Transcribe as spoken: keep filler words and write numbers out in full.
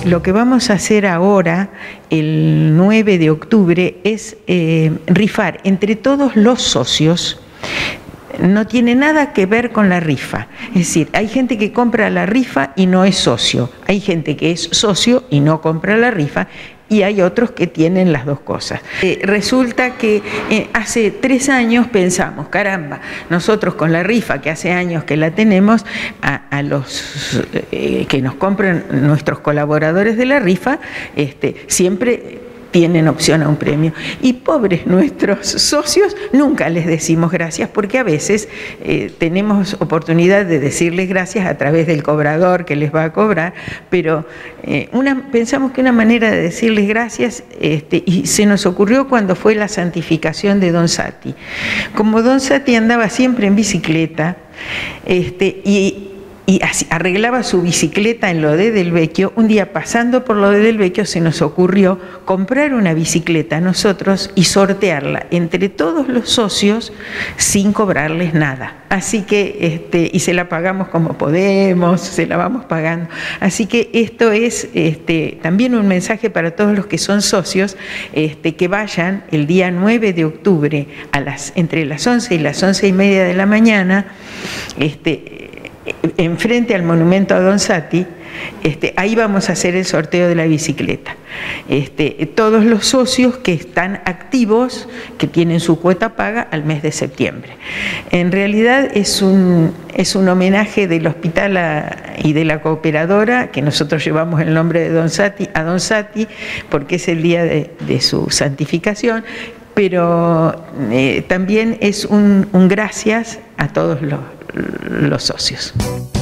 lo que vamos a hacer ahora, el nueve de octubre, es eh, rifar entre todos los socios. No tiene nada que ver con la rifa. Es decir, hay gente que compra la rifa y no es socio. Hay gente que es socio y no compra la rifa. Y hay otros que tienen las dos cosas. Eh, resulta que eh, hace tres años pensamos, caramba, nosotros con la rifa, que hace años que la tenemos, a, a los eh, que nos compran nuestros colaboradores de la rifa, este, siempre tienen opción a un premio. Y pobres nuestros socios, nunca les decimos gracias, porque a veces eh, tenemos oportunidad de decirles gracias a través del cobrador que les va a cobrar, pero eh, una, pensamos que una manera de decirles gracias, este, y se nos ocurrió cuando fue la santificación de Don Sati. Como Don Sati andaba siempre en bicicleta, este, y y así, arreglaba su bicicleta en Lodé del Vecchio, un día pasando por Lodé del Vecchio se nos ocurrió comprar una bicicleta nosotros y sortearla entre todos los socios sin cobrarles nada. Así que, este, y se la pagamos como podemos, se la vamos pagando. Así que esto es este, también un mensaje para todos los que son socios, este, que vayan el día nueve de octubre a las, entre las once y las once y media de la mañana, este, enfrente al monumento a Don Sati. Este, ahí vamos a hacer el sorteo de la bicicleta. Este, todos los socios que están activos, que tienen su cuota paga al mes de septiembre. En realidad es un, es un homenaje del hospital a, y de la cooperadora, que nosotros llevamos el nombre de Don Sati, a Don Sati, porque es el día de, de su santificación, pero eh, también es un, un gracias a todos los, los socios.